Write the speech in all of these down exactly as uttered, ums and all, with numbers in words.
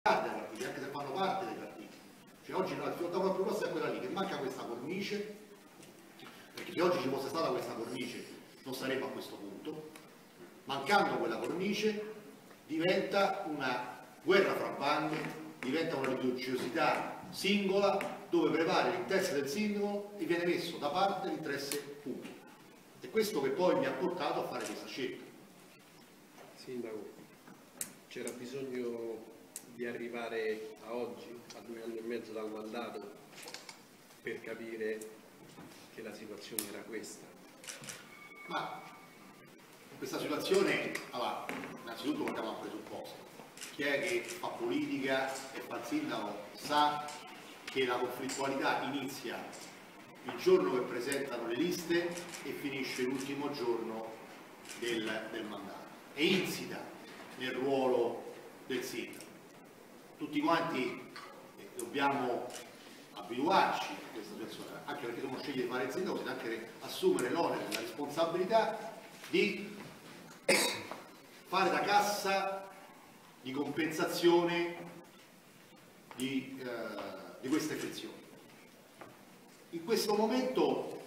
dei partiti, anche se fanno parte dei partiti. Cioè oggi la proposta è quella lì, che manca questa cornice, perché se oggi ci fosse stata questa cornice non saremmo a questo punto. Mancando quella cornice diventa una guerra fra bande, diventa una litigiosità singola dove prevale l'interesse del singolo e viene messo da parte l'interesse pubblico. È questo che poi mi ha portato a fare questa scelta. Sindaco, c'era bisogno di arrivare a oggi, a due anni e mezzo dal mandato, per capire che la situazione era questa? Ma questa situazione, allora, innanzitutto partiamo dal presupposto. Chi è che fa politica e fa il sindaco sa che la conflittualità inizia il giorno che presentano le liste e finisce l'ultimo giorno del, del mandato. È insita nel ruolo del sindaco. Tutti quanti eh, dobbiamo abituarci a questa situazione, anche perché se uno sceglie di fare il sindaco si deve anche assumere l'onere e la responsabilità di fare da cassa di compensazione di, eh, di queste frizioni. In questo momento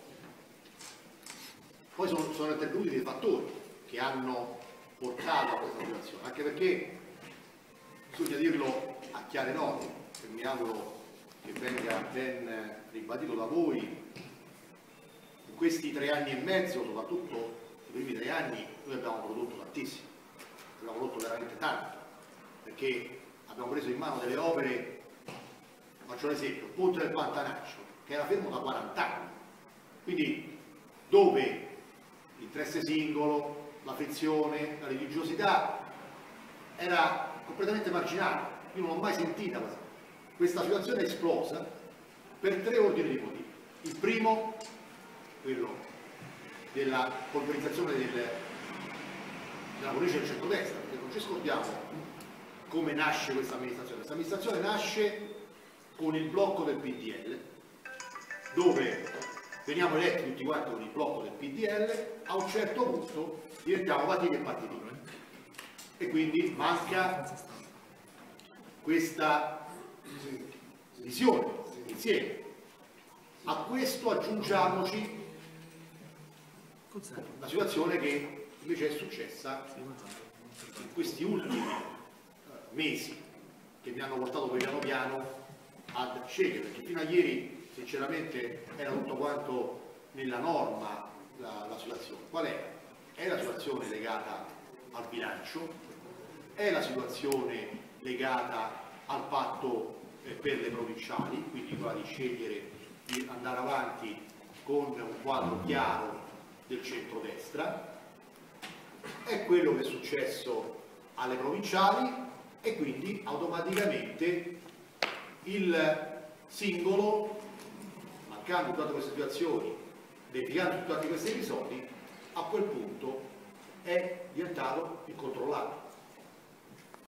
poi sono, sono intervenuti dei fattori che hanno portato a questa situazione, anche perché bisogna dirlo a chiare note, e mi auguro che venga ben ribadito da voi. In questi tre anni e mezzo, soprattutto i primi tre anni, noi abbiamo prodotto tantissimo, abbiamo prodotto veramente tanto, perché abbiamo preso in mano delle opere, faccio un esempio, il ponte del Pantanaccio, che era fermo da quaranta anni, quindi dove l'interesse singolo, la frizione, la litigiosità era completamente marginale. Io non l'ho mai sentita questa. Questa situazione è esplosa per tre ordini di motivi. Il primo, quello della polverizzazione del, della cornice del centrodestra, perché non ci scordiamo come nasce questa amministrazione. Questa amministrazione nasce con il blocco del P D L, dove veniamo eletti tutti quanti con il blocco del P D L, a un certo punto diventiamo partiti e partitini. E quindi manca questa visione insieme. A questo aggiungiamoci la situazione che invece è successa in questi ultimi mesi, che mi hanno portato piano piano ad scegliere, perché fino a ieri sinceramente era tutto quanto nella norma la, la situazione. Qual è? È la situazione legata al bilancio, è la situazione legata al patto eh, per le provinciali, quindi quella di scegliere di andare avanti con un quadro chiaro del centrodestra, è quello che è successo alle provinciali e quindi automaticamente il singolo, mancando tutte queste situazioni, verificando tutti questi episodi, a quel punto è diventato incontrollabile.